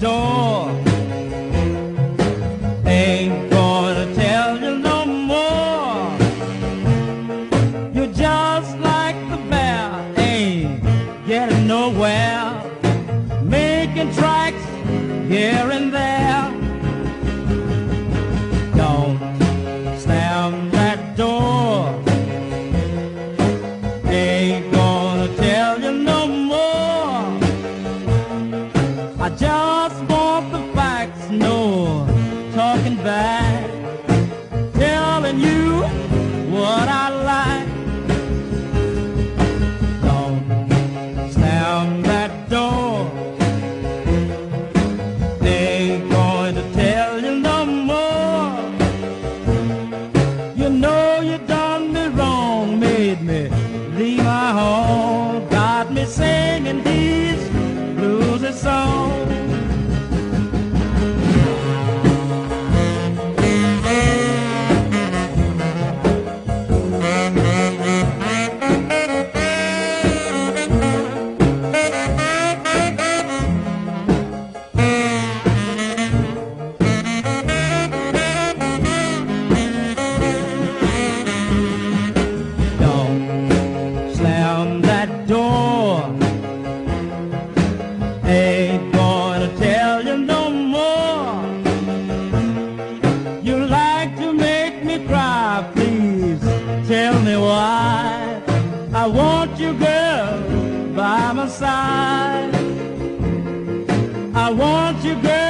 door. Ain't gonna tell you no more. You're just like the bear, ain't getting nowhere, making tracks here and there. Don't slam that door. Ain't gonna tell you no more. I just want the facts, no talking back, telling you what I like. Don't slam that door. Ain't going to tell you no more. You know you done me wrong, made me leave my home, got me singing these bluesy songs. I want you, girl, by my side. I want you, girl.